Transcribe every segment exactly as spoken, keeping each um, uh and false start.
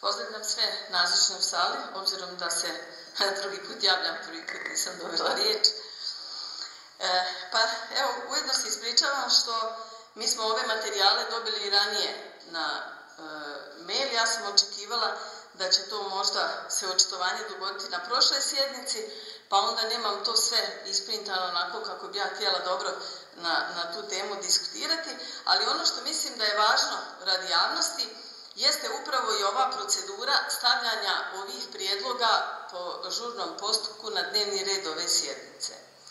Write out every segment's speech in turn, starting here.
Pozdravljam sve nazočne u sali, obzirom da se drugi put javljam, prvi put nisam dobila riječ. E, pa evo, ujedno se ispričavam što mi smo ove materijale dobili i ranije na e, mail. Ja sam očekivala da će to možda se očitovanje dogoditi na prošloj sjednici, pa onda nemam to sve isprintano onako kako bi ja htjela dobro na, na tu temu diskutirati, ali ono što mislim da je važno radi javnosti jeste upravo i ova procedura stavljanja ovih prijedloga po žurnom postupku na dnevni red ove sjednice.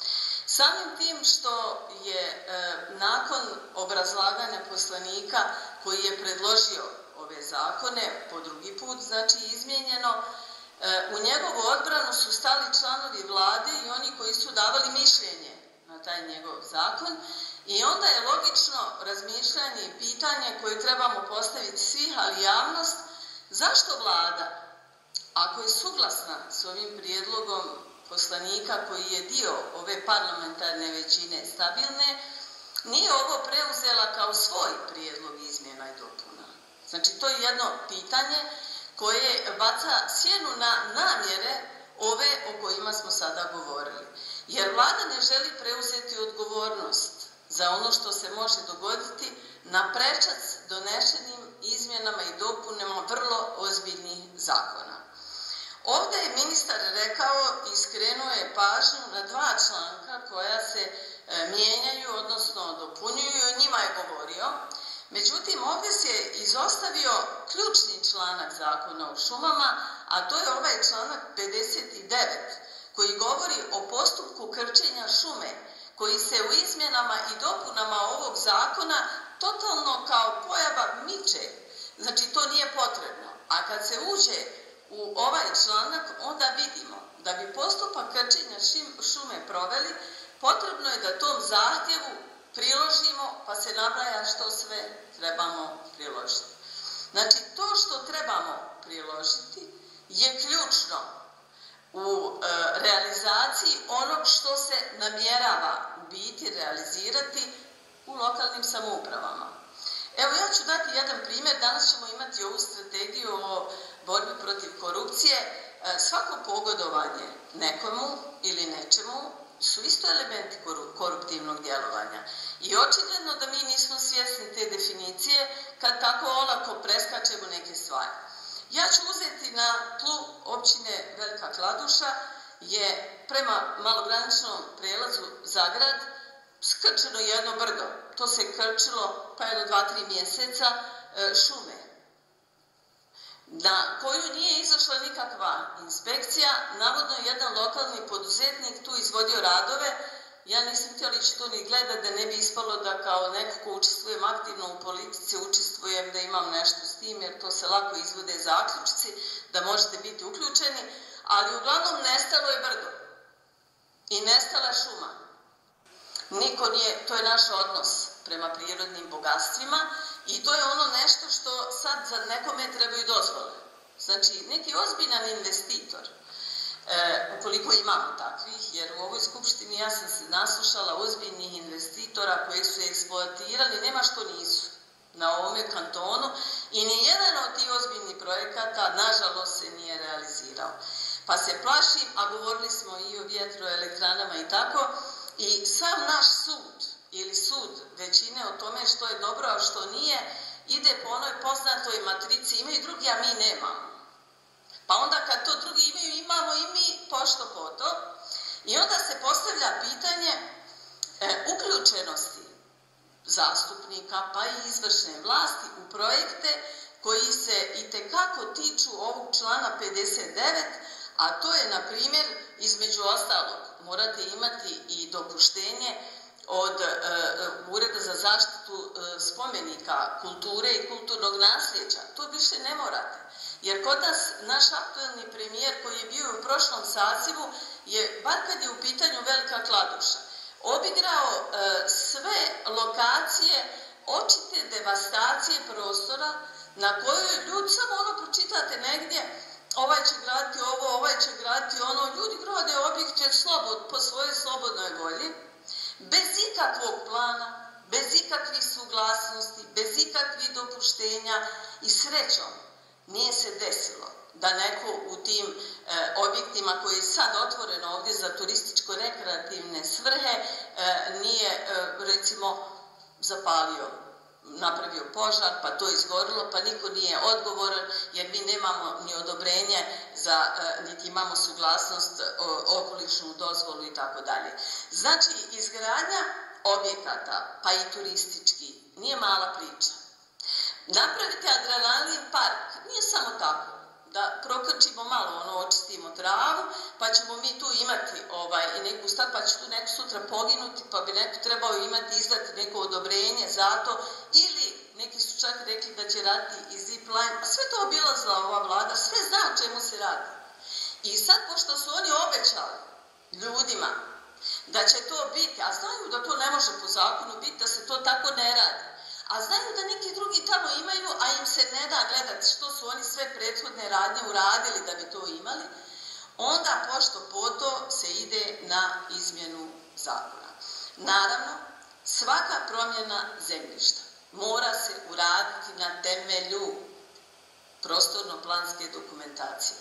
Samim tim što je e, nakon obrazlaganja poslanika koji je predložio ove zakone po drugi put, znači izmijenjeno, e, u njegovu odbranu su stali članovi vlade i oni koji su davali mišljenje na taj njegov zakon. I onda je logično razmišljanje i pitanje koje trebamo postaviti svi, ali javnost, zašto vlada, ako je suglasna s ovim prijedlogom poslanika koji je dio ove parlamentarne većine stabilne, nije ovo preuzela kao svoj prijedlog izmjena i dopuna. Znači, to je jedno pitanje koje baca sjenu na namjere ove o kojima smo sada govorili. Jer vlada ne želi preuzeti odgovornost za ono što se može dogoditi na prečac donešenim izmjenama i dopunama vrlo ozbiljnih zakona. Ovdje je ministar rekao i skrenuo je pažnju na dva članka koja se e, mijenjaju, odnosno dopunjuju, i o njima je govorio. Međutim, ovdje se je izostavio ključni članak Zakona o šumama, a to je ovaj članak pedeset devet, koji govori o postupku krčenja šume, koji se u izmjenama i dopunama ovog zakona totalno kao pojava miče. Znači, to nije potrebno. A kad se uđe u ovaj članak, onda vidimo da bi postupak krčenja šume proveli, potrebno je da tom zahtjevu priložimo, pa se nabraja što sve trebamo priložiti. Znači, to što trebamo priložiti je ključno u e, realizaciji onog što se namjerava u biti realizirati u lokalnim samoupravama. Evo, ja ću dati jedan primjer. Danas ćemo imati ovu strategiju o borbi protiv korupcije. E, svako pogodovanje nekomu ili nečemu su isto elementi koruptivnog djelovanja. I očigledno da mi nismo svjesni te definicije kad tako olako preskačemo neke stvari. Ja ću uzeti na tlu općine Velika Kladuša, je prema malograničnom prelazu za grad skrčeno jedno brdo. To se krčilo pa jedno dva, tri mjeseca e, šume, na koju nije izašla nikakva inspekcija. Navodno jedan lokalni poduzetnik tu izvodio radove. Ja nisam htjela ići to ni gledat da ne bi ispalo da kao neko ko učestvujem aktivno u politici, učestvujem da imam nešto s tim, jer to se lako izvode zaključci, da možete biti uključeni, ali uglavnom nestalo je brdo i nestala šuma. Niko nije, to je naš odnos prema prirodnim bogatstvima i to je ono nešto što sad za nekome trebaju dozvole. Znači, neki ozbiljan investitor, E, ukoliko imamo takvih, jer u ovoj skupštini ja sam se naslušala ozbiljnih investitora koji su eksploatirali, nema što nisu, na ovome kantonu, i nijedan od tih ozbiljnih projekata, nažalost, se nije realizirao. Pa se plašim, a govorili smo i o vjetroelektranama i tako, i sam naš sud, ili sud većine o tome što je dobro, a što nije, ide po onoj poznatoj matrici, imaju drugi, a mi nemamo. Pa onda kad to drugi imaju, imamo i mi pošto poto. I onda se postavlja pitanje e, uključenosti zastupnika pa i izvršne vlasti u projekte koji se itekako tiču ovog člana pedeset devet, a to je, na primjer, između ostalog, morate imati i dopuštenje od e, Ureda za zaštitu e, spomenika kulture i kulturnog nasljeđa. To više ne morate. Jer kod nas, naš aktuelni premijer koji je bio u prošlom sazivu je, bar kad je u pitanju Velika Kladuša, obigrao e, sve lokacije očite devastacije prostora na kojoj ljudi, samo ono pročitate negdje, ovaj će graditi ovo, ovaj će graditi ono, ljudi grade objekte slobod, po svojoj slobodnoj volji, bez ikakvog plana, bez ikakvih suglasnosti, bez ikakvih dopuštenja i srećom. nije se desilo da neko u tim e, objektima koji je sad otvoreno ovdje za turističko-rekreativne svrhe e, nije, e, recimo, zapalio, napravio požar, pa to izgorilo, pa niko nije odgovoran, jer mi nemamo ni odobrenje, za, e, niti imamo suglasnost, o, okolišnu dozvolu i tako dalje. Znači, izgradnja objekata, pa i turistički, nije mala priča. Napravite adrenalin park, nije samo tako, da prokrčimo malo, ono, očistimo travu, pa ćemo mi tu imati ovaj, i neku stav, pa će tu neko sutra poginuti, pa bi neko trebao imati, izdati neko odobrenje za to, ili neki su čak rekli da će raditi i zipline, a sve to obilazila ova vlada, sve zna o čemu se radi. I sad, pošto su oni obećali ljudima da će to biti, a znaju da to ne može po zakonu biti, da se to tako ne radi, a znaju da neki drugi tamo imaju, a im se ne da gledati što su oni sve prethodne radnje uradili da bi to imali, onda pošto poto se ide na izmjenu zakona. Naravno, svaka promjena zemljišta mora se uraditi na temelju prostorno-planske dokumentacije.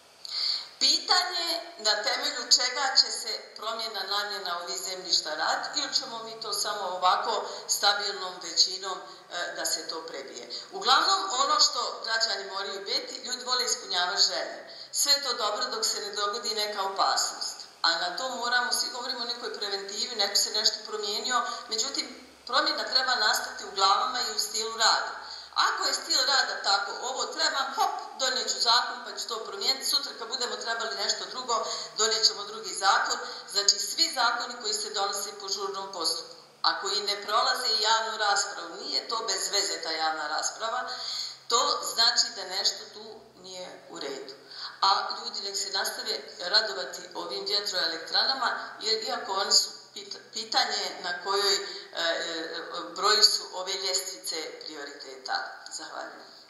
Pitanje na temelju čega će se promjena namjena ovih zemljišta raditi ili ćemo mi to samo ovako stabilnom većinom e, da se to prebije. Uglavnom, ono što građani moraju biti, ljudi vole ispunjavati želje. Sve to dobro dok se ne dogodi neka opasnost. A na to moramo, svi govorimo o nekoj preventivi, neko se nešto promijenio, međutim, promjena treba nastati u glavama i u stilu rada. Ako je stil rada tako, ovo trebam, hop, donijet ću zakon pa ću to promijeniti, sutra kad budemo trebali nešto drugo, donijet ćemo drugi zakon. Znači, svi zakoni koji se donose po žurnom postupku, a koji ne prolaze i javnu raspravu, nije to bez veze ta javna rasprava, to znači da nešto tu nije u redu. A ljudi nek se nastave radovati ovim vjetroelektranama, jer iako oni su pitanje na kojoj e, broju su ove ljestvice prioriteta. Zahvaljujem.